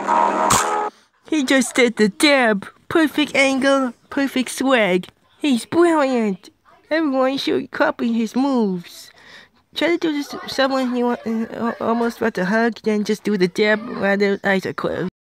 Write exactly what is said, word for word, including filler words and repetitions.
He just did the dab. Perfect angle, perfect swag. He's brilliant. Everyone should copy his moves. Try to do this to someone you want, uh, almost about to hug, then just do the dab while their eyes are closed.